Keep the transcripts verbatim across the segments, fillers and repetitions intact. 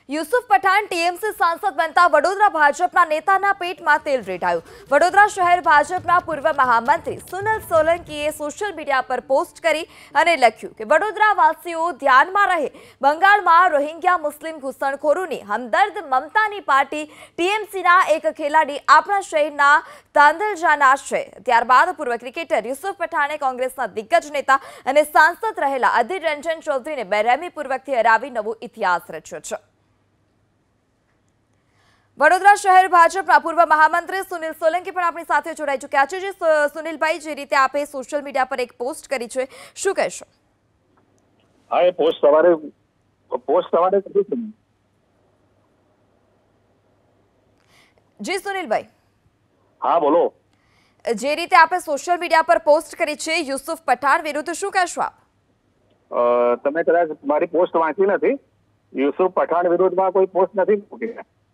Yusuf Pathan TMC સાંસદ બનતા વડોદરા ભાજપના નેતાના પેટમાં તેલ રેડાયું। વડોદરા શહેર ભાજપના પૂર્વ મહામંત્રી સુનિલ સોલંકીએ સોશિયલ મીડિયા પર પોસ્ટ કરી અને લખ્યું કે વડોદરા વાસીઓ ધ્યાનમાં રહે, બંગાળમાં રોહિંગ્યા મુસ્લિમ ઘૂસણખોરોની હમદર્દ મમતાની પાર્ટી ટીએમસીના એક ખેલાડી આપણા શહેરના તાંદલજાના છે। ત્યારબાદ પૂર્વ ક્રિકેટર યુસુફ પઠાણે કોંગ્રેસના દિગ્ગજ નેતા અને સાંસદ રહેલા અધીર રંજન ચૌધરીને બેરહેમીપૂર્વકથી હરાવી નવો ઇતિહાસ રચ્યો છે। વડોદરા શહેર ભાજપના પૂર્વ મહામંત્રી સુનિલ સોલંકી પણ આપણી સાથે જોડાઈ ચૂક્યા છે। જે સુનિલભાઈ, જે રીતે આપે સોશિયલ મીડિયા પર એક પોસ્ટ કરી છે, શું કહેશો? હા, એ પોસ્ટ સવારે પોસ્ટ સવારે કરી છે। જી સુનિલભાઈ। હા બોલો। જે રીતે આપે સોશિયલ મીડિયા પર પોસ્ટ કરી છે યુસુફ પઠાણ વિરુદ્ધ, શું કહેશો આપ? તમે કદાચ મારી પોસ્ટ વાંચી નથી। યુસુફ પઠાણ વિરુદ્ધમાં કોઈ પોસ્ટ નથી મૂકી।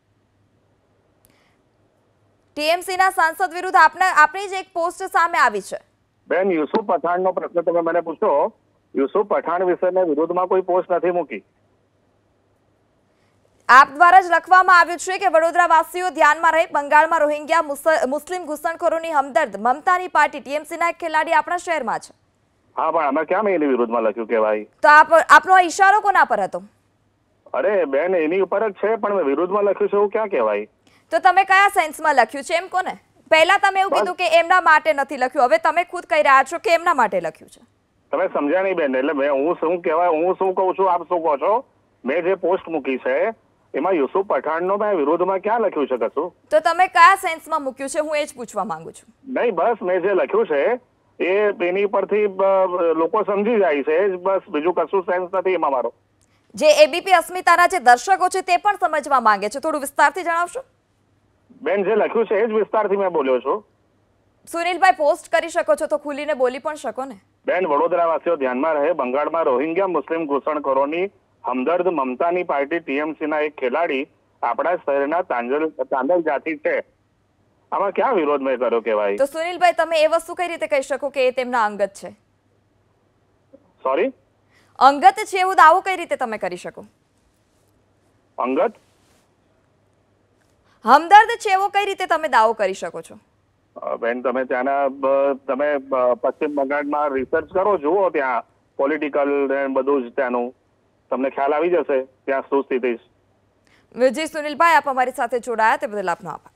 ટીએમસીના સાંસદ વિરુદ્ધ આપને આપણી જ એક પોસ્ટ સામે આવી છે। બેન, યુસુફ પઠાણનો પ્રશ્ન તમે મને પૂછો, યુસુફ પઠાણ વિશેના વિરોધમાં કોઈ પોસ્ટ નથી મૂકી। આપ દ્વારા જ લખવામાં આવ્યું છે કે વડોદરા વાસીઓ ધ્યાનમાં રહે, બંગાળમાં રોહિંગ્યા મુસ્લિમ ઘૂસણખોરોની હમદર્દ મમતાની પાર્ટી ટીએમસીના એક ખેલાડી આપણા શહેરમાં છે। હા, પણ અમે ક્યાં મેં એની વિરોધમાં લખ્યું કે ભાઈ? તો આપ આપનો ઈશારો કોના પર હતો? અરે બેન, એની ઉપર જ છે, પણ મેં વિરોધમાં લખ્યું છે એવું ક્યાં કહેવાય? તો તમે કયા સેન્સમાં લખ્યું છે એમ કોને? પહેલા તમે એવું કીધું કે એમના માટે નથી લખ્યું, હવે તમે ખુદ કહી રહ્યા છો કે એમના માટે લખ્યું છે। તમે સમજ્યા નહીં બેન। એટલે મેં હું શું કહેવાય, હું શું કહું છું, આપ શું કહો છો? મેં જે પોસ્ટ મૂકી છે એમાં યુસુફ પઠાણનો મેં વિરોધમાં ક્યાં લખ્યું છે કશું? તો તમે કયા સેન્સમાં મૂક્યું છે, હું એ જ પૂછવા માંગુ છું। નહીં, બસ મેં જે લખ્યું છે એ એની પરથી લોકો સમજી જાય છે, બસ બીજું કશું સેન્સ નથી એમાં મારો। જે એબીપી અસ્મિતાના જે દર્શકો છે તે પણ સમજવા માંગે છે, થોડું વિસ્તારથી જણાવશો? બેન, જે લખ્યું છે એ જ વિસ્તારથી મેં બોલ્યો છું। સુનિલભાઈ, પોસ્ટ કરી શકો છો તો ખુલીને બોલી પણ શકો ને। બેન, વડોદરા વાસીઓ ધ્યાનમાં રહે, બંગાળમાં રોહિંગ્યા મુસ્લિમ ઘૂસણખોરોની હમદર્દ મમતાની પાર્ટી ટીએમસીના એક ખેલાડી આપણા શહેરના તાંજલ તાંદલ જાતિ છે। આમાં ક્યાં વિરોધ મેં કર્યો કહેવાય? તો સુનિલભાઈ, તમે એ વસ્તુ કઈ રીતે કહી શકો કે એ તેમના અંગત છે? સોરી, અંગત છે એવું દાવો કઈ રીતે તમે કરી શકો? અંગત હમદર્દ છે એવો કઈ રીતે તમે દાવો કરી શકો છો? બેન, તમે ત્યાંના તમે પશ્ચિમ બંગાળમાં રિસર્ચ કરો, જુઓ ત્યાં પોલિટિકલ બધું જ ત્યાંનું, તમને ખ્યાલ આવી જશે ત્યાં શું સ્થિતિ છે। જી સુનિલભાઈ, આપ અમારી સાથે જોડાયા તે બદલ આપનો આભાર।